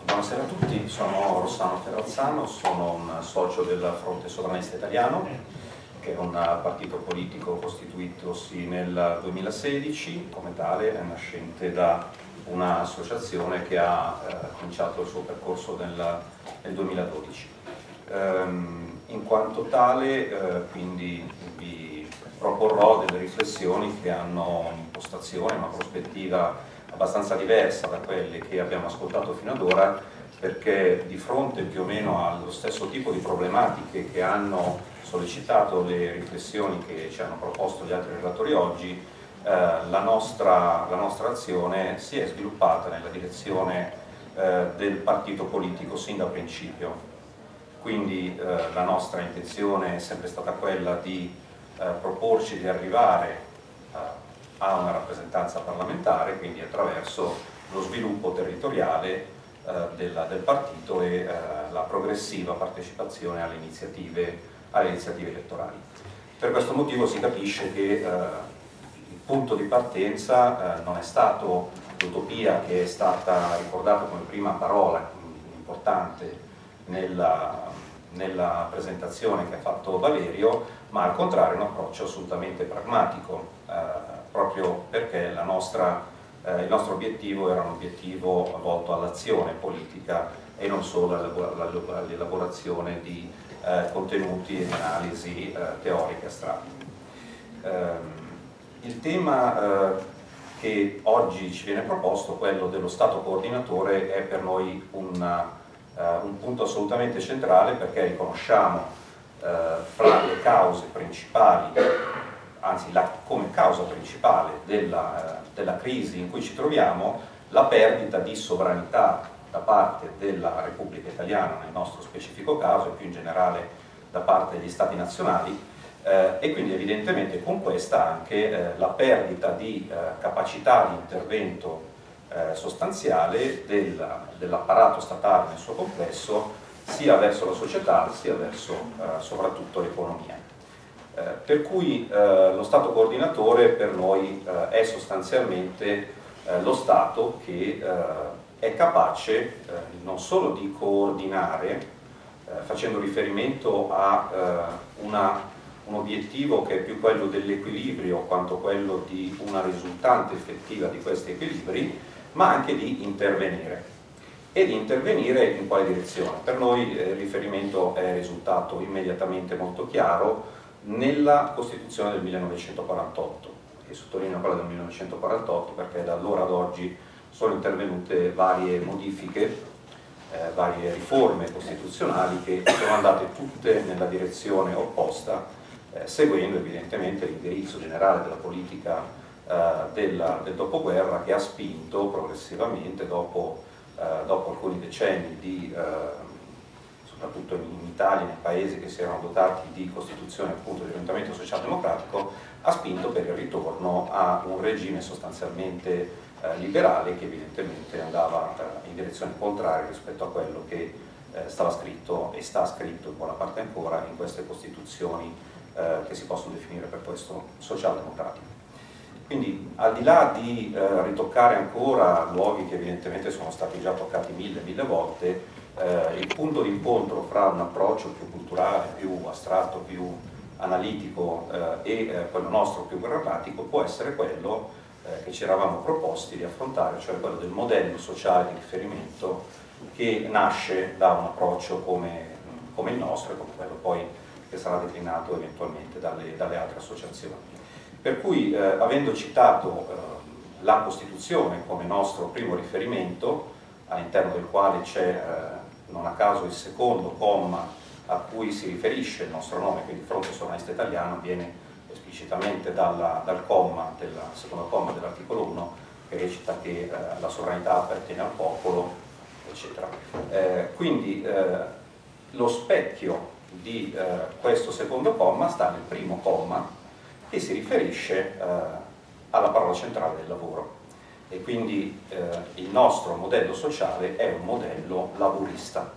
Buonasera a tutti, sono Rossano Ferrazzano, sono un socio del Fronte Sovranista Italiano, che è un partito politico costituitosi nel 2016, come tale è nascente da un'associazione che ha cominciato il suo percorso nel 2012. In quanto tale, quindi vi proporrò delle riflessioni che hanno un'impostazione, una prospettiva abbastanza diversa da quelle che abbiamo ascoltato fino ad ora, perché di fronte più o meno allo stesso tipo di problematiche che hanno sollecitato le riflessioni che ci hanno proposto gli altri relatori oggi, la nostra azione si è sviluppata nella direzione del partito politico sin da principio. Quindi la nostra intenzione è sempre stata quella di proporci di arrivare a una rappresentanza parlamentare, quindi attraverso lo sviluppo territoriale del partito e la progressiva partecipazione alle iniziative elettorali. Per questo motivo si capisce che il punto di partenza non è stato l'utopia che è stata ricordata come prima parola importante nella presentazione che ha fatto Valerio, ma al contrario un approccio assolutamente pragmatico, proprio perché il nostro obiettivo era un obiettivo volto all'azione politica e non solo all'elaborazione di contenuti e di analisi teoriche astratte. Il tema che oggi ci viene proposto, quello dello Stato coordinatore, è per noi un punto assolutamente centrale, perché riconosciamo fra le cause principali, anzi come causa principale della crisi in cui ci troviamo, la perdita di sovranità da parte della Repubblica Italiana, nel nostro specifico caso, e più in generale da parte degli Stati nazionali, e quindi evidentemente con questa anche la perdita di capacità di intervento sostanziale dell'apparato statale nel suo complesso, sia verso la società sia verso soprattutto l'economia. Per cui lo Stato coordinatore per noi è sostanzialmente lo Stato che è capace non solo di coordinare, facendo riferimento a un obiettivo che è più quello dell'equilibrio quanto quello di una risultante effettiva di questi equilibri, ma anche di intervenire. E di intervenire in quale direzione? Per noi il riferimento è risultato immediatamente molto chiaro nella Costituzione del 1948, e sottolineo quella del 1948 perché da allora ad oggi sono intervenute varie modifiche, varie riforme costituzionali che sono andate tutte nella direzione opposta, seguendo evidentemente l'indirizzo generale della politica del dopoguerra, che ha spinto progressivamente dopo alcuni decenni soprattutto in Italia, nei paesi che si erano dotati di Costituzione appunto di orientamento socialdemocratico, ha spinto per il ritorno a un regime sostanzialmente liberale, che evidentemente andava in direzione contraria rispetto a quello che stava scritto e sta scritto in buona parte ancora in queste Costituzioni che si possono definire per questo socialdemocratiche. Quindi al di là di ritoccare ancora luoghi che evidentemente sono stati già toccati mille volte, il punto di incontro fra un approccio più culturale, più astratto, più analitico e quello nostro più pragmatico può essere quello che ci eravamo proposti di affrontare, cioè quello del modello sociale di riferimento, che nasce da un approccio come il nostro e come quello poi che sarà declinato eventualmente dalle altre associazioni. Per cui, avendo citato la Costituzione come nostro primo riferimento, all'interno del quale c'è non a caso il secondo comma a cui si riferisce il nostro nome, quindi Fronte Sovranista Italiano, viene esplicitamente dal secondo comma dell'articolo 1, che recita che la sovranità appartiene al popolo, eccetera. Quindi lo specchio di questo secondo comma sta nel primo comma, che si riferisce alla parola centrale del lavoro. E quindi il nostro modello sociale è un modello laburista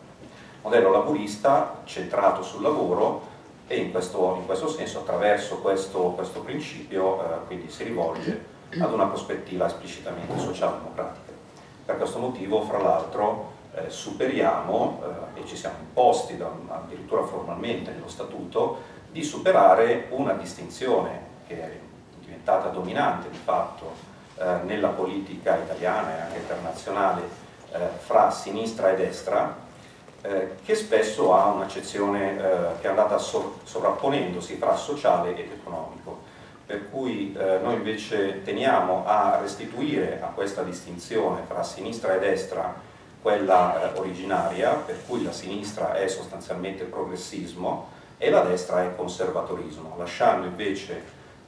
centrato sul lavoro, e in questo senso, attraverso questo principio, quindi si rivolge ad una prospettiva esplicitamente socialdemocratica. Per questo motivo, fra l'altro, superiamo, e ci siamo imposti addirittura formalmente nello Statuto, di superare una distinzione che è diventata dominante di fatto nella politica italiana e anche internazionale fra sinistra e destra, che spesso ha un'accezione che è andata sovrapponendosi fra sociale ed economico, per cui noi invece teniamo a restituire a questa distinzione tra sinistra e destra quella originaria, per cui la sinistra è sostanzialmente progressismo e la destra è conservatorismo, lasciando invece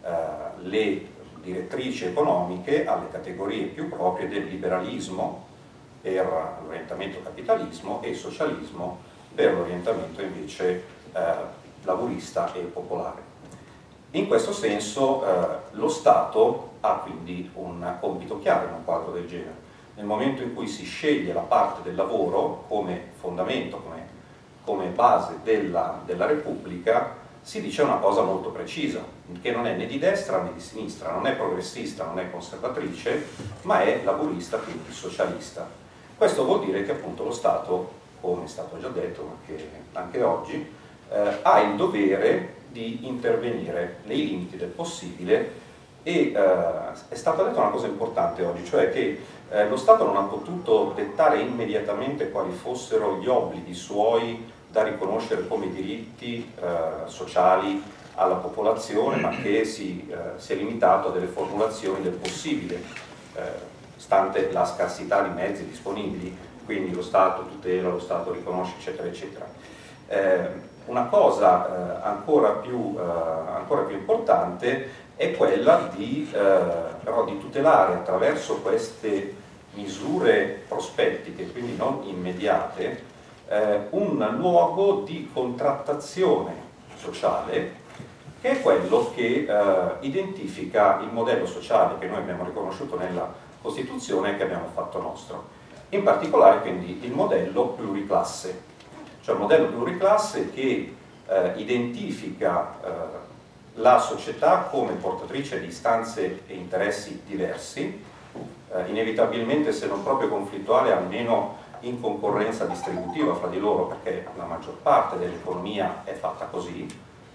le direttrici economiche alle categorie più proprie del liberalismo per l'orientamento capitalismo e socialismo per l'orientamento invece laburista e popolare. In questo senso lo Stato ha quindi un compito chiaro in un quadro del genere. Nel momento in cui si sceglie la parte del lavoro come fondamento, come base della Repubblica, si dice una cosa molto precisa, che non è né di destra né di sinistra, non è progressista, non è conservatrice, ma è laburista, quindi socialista. Questo vuol dire che appunto lo Stato, come è stato già detto anche oggi, ha il dovere di intervenire nei limiti del possibile e è stata detta una cosa importante oggi, cioè che lo Stato non ha potuto dettare immediatamente quali fossero gli obblighi suoi da riconoscere come diritti sociali alla popolazione, ma che si è limitato a delle formulazioni del possibile, stante la scarsità di mezzi disponibili, quindi lo Stato tutela, lo Stato riconosce, eccetera, eccetera. Una cosa ancora più importante è quella però di tutelare attraverso queste misure prospettiche, quindi non immediate, un luogo di contrattazione sociale che è quello che identifica il modello sociale che noi abbiamo riconosciuto nella Costituzione e che abbiamo fatto nostro. In particolare quindi il modello pluriclasse, cioè il modello pluriclasse che identifica la società come portatrice di istanze e interessi diversi, inevitabilmente se non proprio conflittuale almeno in concorrenza distributiva fra di loro, perché la maggior parte dell'economia è fatta così,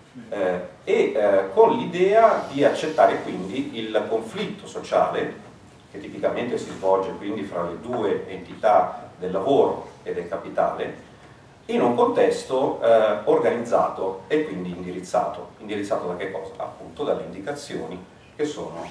con l'idea di accettare quindi il conflitto sociale che tipicamente si svolge quindi fra le due entità del lavoro e del capitale, in un contesto organizzato e quindi indirizzato. Indirizzato da che cosa? Appunto dalle indicazioni che sono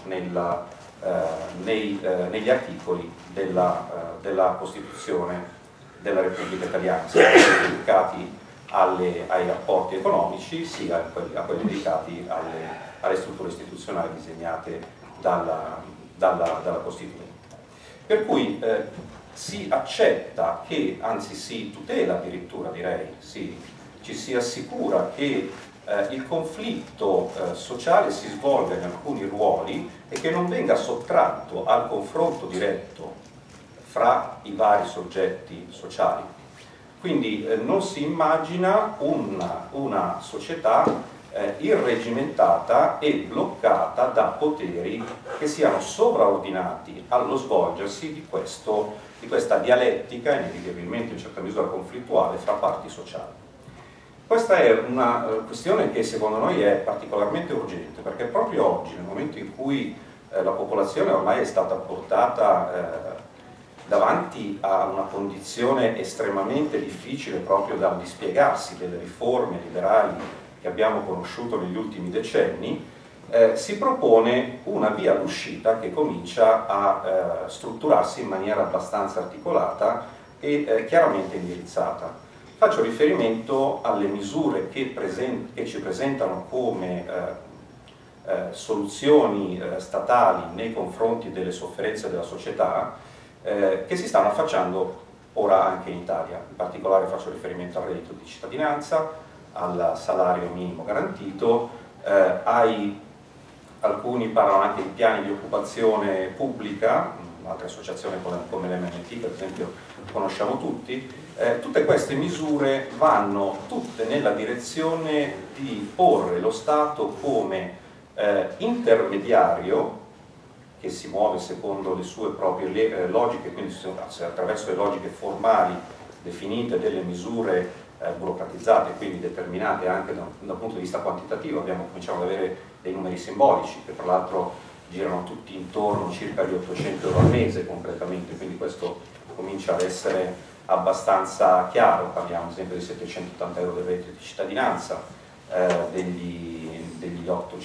negli articoli della Costituzione della Repubblica Italiana, sia quelli dedicati ai rapporti economici, sia a quelli dedicati alle strutture istituzionali disegnate dalla Costituente. Per cui si accetta che, anzi si tutela addirittura, direi, ci si assicura che il conflitto sociale si svolga in alcuni ruoli e che non venga sottratto al confronto diretto fra i vari soggetti sociali. Quindi non si immagina una società irregimentata e bloccata da poteri che siano sovraordinati allo svolgersi di questa dialettica, inevitabilmente in certa misura conflittuale, fra parti sociali. Questa è una questione che secondo noi è particolarmente urgente, perché proprio oggi, nel momento in cui la popolazione ormai è stata portata davanti a una condizione estremamente difficile proprio dal dispiegarsi delle riforme liberali che abbiamo conosciuto negli ultimi decenni, si propone una via d'uscita che comincia a strutturarsi in maniera abbastanza articolata e chiaramente indirizzata. Faccio riferimento alle misure che ci presentano come soluzioni statali nei confronti delle sofferenze della società, che si stanno affacciando ora anche in Italia. In particolare faccio riferimento al reddito di cittadinanza, al salario minimo garantito, alcuni parlano anche di piani di occupazione pubblica, altre associazioni come l'MNT per esempio conosciamo tutti. Tutte queste misure vanno tutte nella direzione di porre lo Stato come intermediario che che si muove secondo le sue proprie logiche, quindi attraverso le logiche formali definite delle misure burocratizzate, quindi determinate anche dal punto di vista quantitativo. Cominciamo ad avere dei numeri simbolici che tra l'altro girano tutti intorno circa gli 800 euro al mese concretamente, quindi questo comincia ad essere abbastanza chiaro. Parliamo ad esempio di 780 euro del reddito di cittadinanza, degli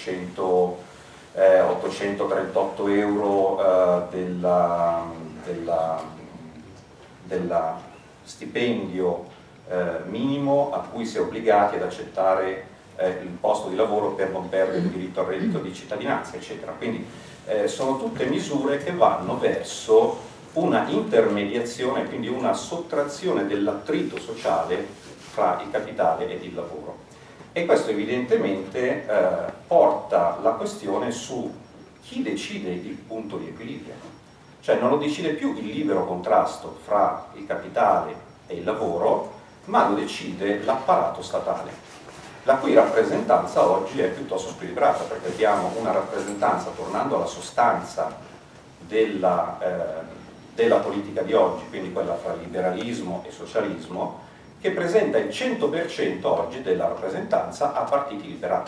838 euro della stipendio minimo a cui si è obbligati ad accettare il posto di lavoro per non perdere il diritto al reddito di cittadinanza, eccetera. Quindi sono tutte misure che vanno verso una intermediazione, quindi una sottrazione dell'attrito sociale fra il capitale ed il lavoro. E questo evidentemente porta la questione su chi decide il punto di equilibrio. Cioè non lo decide più il libero contrasto fra il capitale e il lavoro, ma lo decide l'apparato statale, la cui rappresentanza oggi è piuttosto squilibrata, perché abbiamo una rappresentanza, tornando alla sostanza della politica di oggi, quindi quella fra liberalismo e socialismo, che presenta il 100% oggi della rappresentanza a partiti liberali.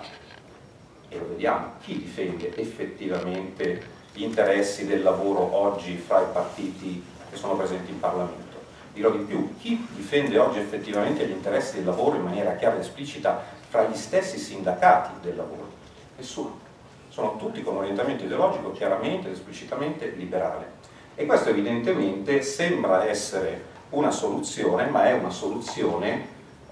E lo vediamo, chi difende effettivamente gli interessi del lavoro oggi fra i partiti che sono presenti in Parlamento. Dirò di più, chi difende oggi effettivamente gli interessi del lavoro in maniera chiara ed esplicita fra gli stessi sindacati del lavoro? Nessuno. Sono tutti con orientamento ideologico chiaramente ed esplicitamente liberale. E questo evidentemente sembra essere una soluzione, ma è una soluzione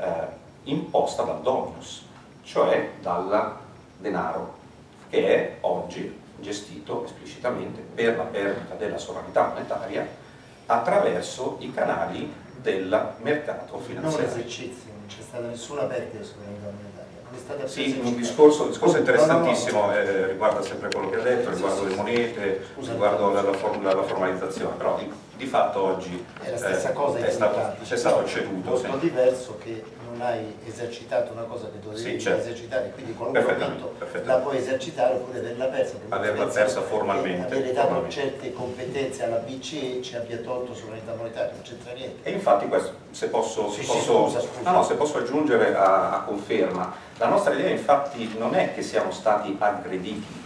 imposta dal dominus, cioè dal denaro, che è oggi gestito esplicitamente per la perdita della sovranità monetaria attraverso i canali del mercato finanziario. Non esercizio, non c'è stata nessuna perdita di sovranità monetaria. Non è stata sì, un discorso interessantissimo, riguarda sempre quello che ha detto, riguardo le monete, riguardo la formalizzazione, però di fatto oggi è la stessa cosa, c'è stato ceduto. Molto diverso che non hai esercitato una cosa che dovevi esercitare, quindi qualunque momento la puoi esercitare oppure averla persa formalmente. Avere dato certe competenze alla BCE ci abbia tolto sovranità monetaria, non c'entra niente. E infatti questo, se posso aggiungere a conferma, la nostra idea infatti non è che siamo stati aggrediti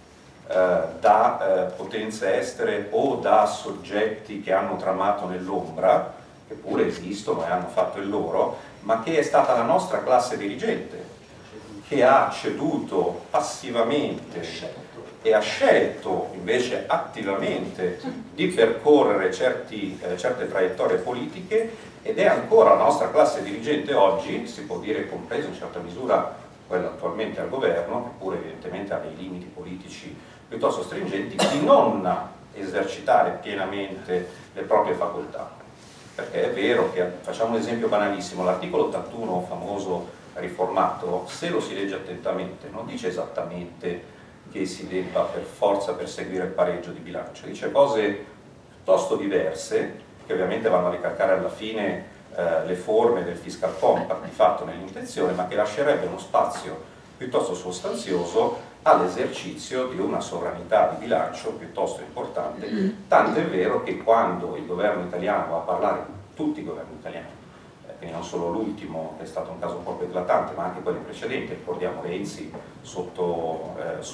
da potenze estere o da soggetti che hanno tramato nell'ombra, che pure esistono e hanno fatto il loro, ma che è stata la nostra classe dirigente che ha ceduto passivamente e ha scelto invece attivamente di percorrere certe traiettorie politiche, ed è ancora la nostra classe dirigente oggi, si può dire compresa in certa misura quella attualmente al governo, che pure evidentemente ha dei limiti politici piuttosto stringenti, di non esercitare pienamente le proprie facoltà. Perché è vero che, facciamo un esempio banalissimo, l'articolo 81 famoso riformato, se lo si legge attentamente, non dice esattamente che si debba per forza perseguire il pareggio di bilancio, dice cose piuttosto diverse, che ovviamente vanno a ricalcare alla fine le forme del fiscal compact di fatto nell'intenzione, ma che lascerebbe uno spazio piuttosto sostanzioso all'esercizio di una sovranità di bilancio piuttosto importante, tanto è vero che quando il governo italiano va a parlare, tutti i governi italiani, quindi non solo l'ultimo, che è stato un caso un po' eclatante, ma anche quelli precedenti, ricordiamo Renzi sotto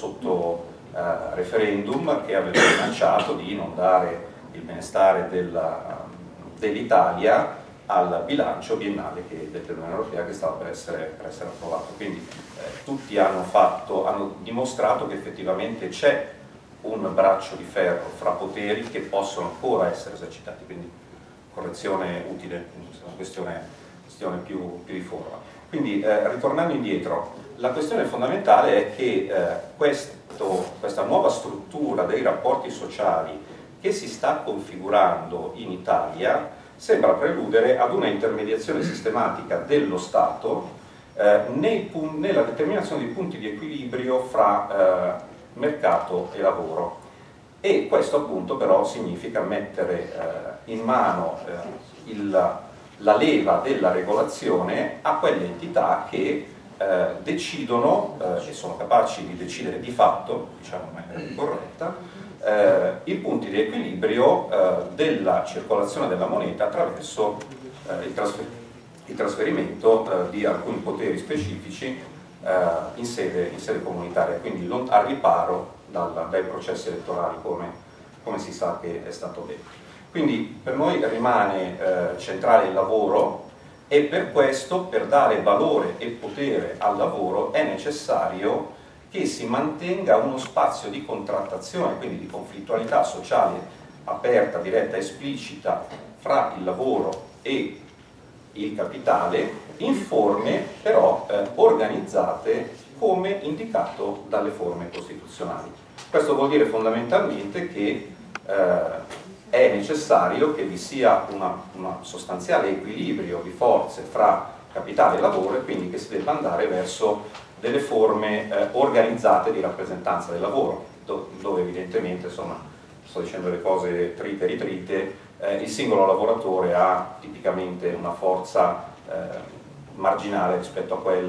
referendum, che aveva minacciato di non dare il benestare dell'Italia al bilancio biennale dell'Unione Europea che stava per essere approvato. Quindi tutti hanno dimostrato che effettivamente c'è un braccio di ferro fra poteri che possono ancora essere esercitati, quindi correzione utile, è una questione più di forma. Quindi ritornando indietro, la questione fondamentale è che questa nuova struttura dei rapporti sociali che si sta configurando in Italia sembra preludere ad una intermediazione sistematica dello Stato nella determinazione di punti di equilibrio fra mercato e lavoro. E questo appunto però significa mettere in mano la leva della regolazione a quelle entità che decidono e sono capaci di decidere di fatto, diciamo in maniera più corretta, i punti di equilibrio della circolazione della moneta attraverso il trasferimento di alcuni poteri specifici in sede comunitaria, quindi al riparo dai processi elettorali, come si sa che è stato detto. Quindi per noi rimane centrale il lavoro, e per questo, per dare valore e potere al lavoro, è necessario che si mantenga uno spazio di contrattazione, quindi di conflittualità sociale aperta, diretta, esplicita fra il lavoro e il capitale, in forme però organizzate come indicato dalle forme costituzionali. Questo vuol dire fondamentalmente che è necessario che vi sia una sostanziale equilibrio di forze fra capitale e lavoro, e quindi che si debba andare verso delle forme organizzate di rappresentanza del lavoro, dove evidentemente, insomma, sto dicendo le cose trite e ritrite, il singolo lavoratore ha tipicamente una forza marginale rispetto a quella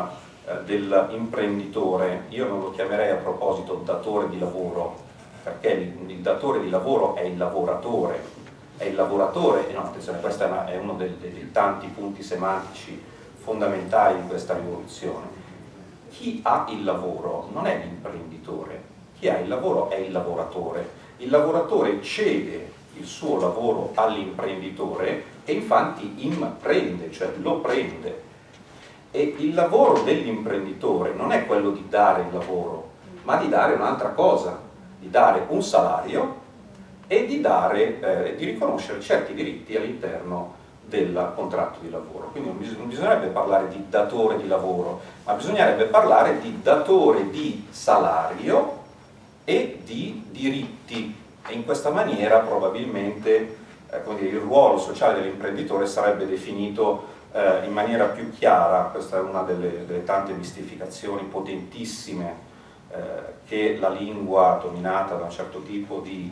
dell'imprenditore. Io non lo chiamerei a proposito datore di lavoro, perché il datore di lavoro è il lavoratore, e no, attenzione, questo è uno dei tanti punti semantici fondamentali di questa rivoluzione. Chi ha il lavoro non è l'imprenditore, chi ha il lavoro è il lavoratore cede il suo lavoro all'imprenditore e infatti imprende, cioè lo prende. E il lavoro dell'imprenditore non è quello di dare il lavoro, ma di dare un'altra cosa, di dare un salario e di riconoscere certi diritti all'interno del contratto di lavoro. Quindi non bisognerebbe parlare di datore di lavoro, ma bisognerebbe parlare di datore di salario e di diritti, e in questa maniera probabilmente il ruolo sociale dell'imprenditore sarebbe definito in maniera più chiara. Questa è una delle tante mistificazioni potentissime che la lingua dominata da un certo tipo di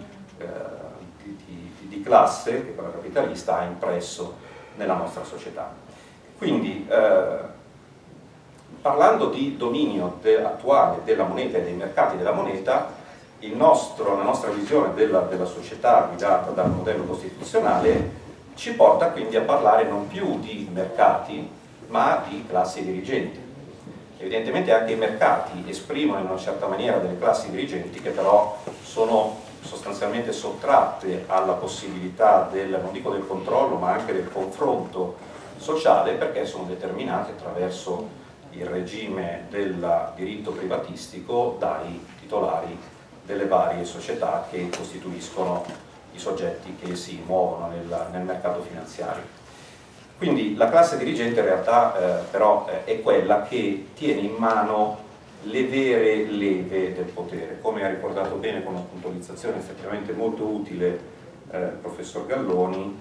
classe, che è quella capitalista, ha impresso nella nostra società. Quindi, parlando di dominio attuale della moneta e dei mercati della moneta, la nostra visione della società guidata dal modello costituzionale ci porta quindi a parlare non più di mercati, ma di classi dirigenti. Evidentemente anche i mercati esprimono in una certa maniera delle classi dirigenti che però sono sostanzialmente sottratte alla possibilità non dico del controllo, ma anche del confronto sociale, perché sono determinate attraverso il regime del diritto privatistico dai titolari delle varie società che costituiscono i soggetti che si muovono nel mercato finanziario. Quindi la classe dirigente in realtà però è quella che tiene in mano le vere leve del potere. Come ha ricordato bene con una puntualizzazione effettivamente molto utile il professor Galloni,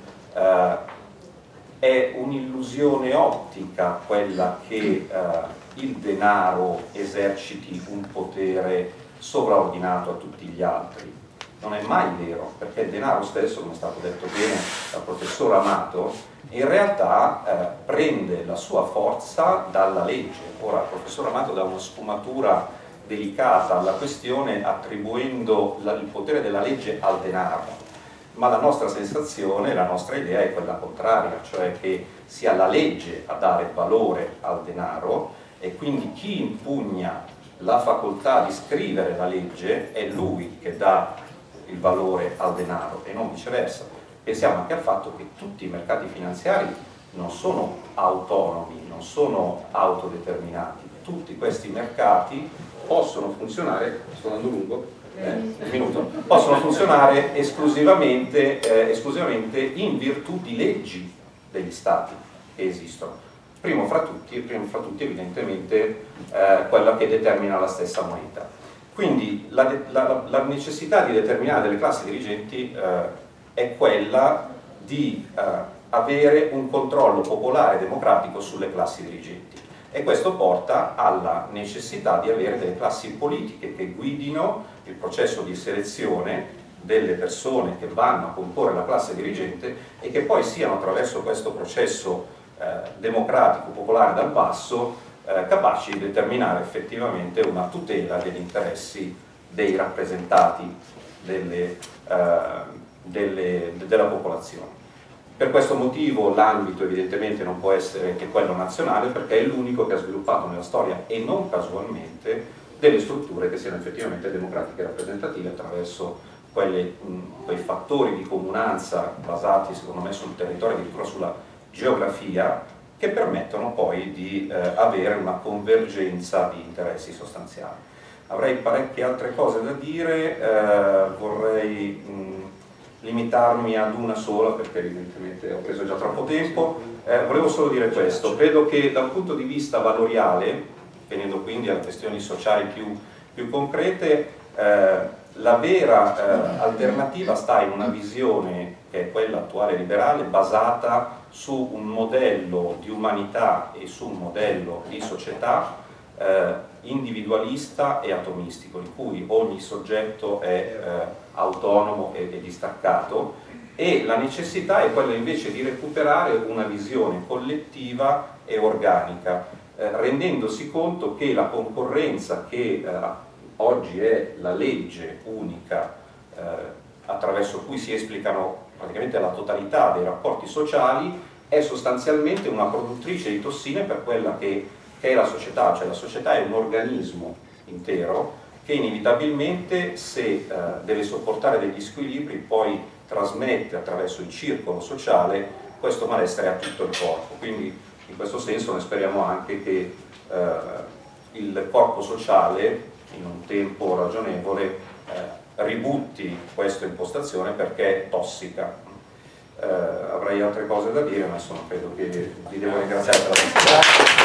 è un'illusione ottica quella che il denaro eserciti un potere sovraordinato a tutti gli altri. Non è mai vero, perché il denaro stesso, come è stato detto bene dal professor Amato, in realtà prende la sua forza dalla legge. Ora il professor Amato dà una sfumatura delicata alla questione attribuendo il potere della legge al denaro, ma la nostra sensazione, la nostra idea è quella contraria, cioè che sia la legge a dare valore al denaro, e quindi chi impugna la facoltà di scrivere la legge è lui che dà il valore al denaro e non viceversa. Pensiamo anche al fatto che tutti i mercati finanziari non sono autonomi, non sono autodeterminati. Tutti questi mercati possono funzionare, sto andando lungo, un minuto, possono funzionare esclusivamente in virtù di leggi degli stati che esistono. Primo fra tutti evidentemente quella che determina la stessa moneta. Quindi la necessità di determinare delle classi dirigenti è quella di avere un controllo popolare democratico sulle classi dirigenti, e questo porta alla necessità di avere delle classi politiche che guidino il processo di selezione delle persone che vanno a comporre la classe dirigente e che poi siano, attraverso questo processo democratico, popolare dal basso, capaci di determinare effettivamente una tutela degli interessi dei rappresentati della popolazione. Per questo motivo l'ambito evidentemente non può essere che quello nazionale, perché è l'unico che ha sviluppato nella storia, e non casualmente, delle strutture che siano effettivamente democratiche e rappresentative attraverso quei fattori di comunanza basati secondo me sul territorio, addirittura sulla geografia, che permettono poi di avere una convergenza di interessi sostanziali. Avrei parecchie altre cose da dire, vorrei limitarmi ad una sola perché evidentemente ho preso già troppo tempo. Volevo solo dire questo: credo che da un punto di vista valoriale, venendo quindi a questioni sociali più concrete, la vera alternativa sta in una visione, che è quella attuale liberale, basata su un modello di umanità e su un modello di società individualista e atomistico, in cui ogni soggetto è autonomo e distaccato, e la necessità è quella invece di recuperare una visione collettiva e organica, rendendosi conto che la concorrenza che oggi è la legge unica attraverso cui si esplicano praticamente la totalità dei rapporti sociali è sostanzialmente una produttrice di tossine per quella che è la società, cioè la società è un organismo intero che inevitabilmente, se deve sopportare degli squilibri, poi trasmette attraverso il circolo sociale questo malessere a tutto il corpo. Quindi in questo senso noi speriamo anche che il corpo sociale in un tempo ragionevole ributti questa impostazione, perché è tossica. Avrei altre cose da dire, ma insomma credo che vi devo ringraziare per la visita.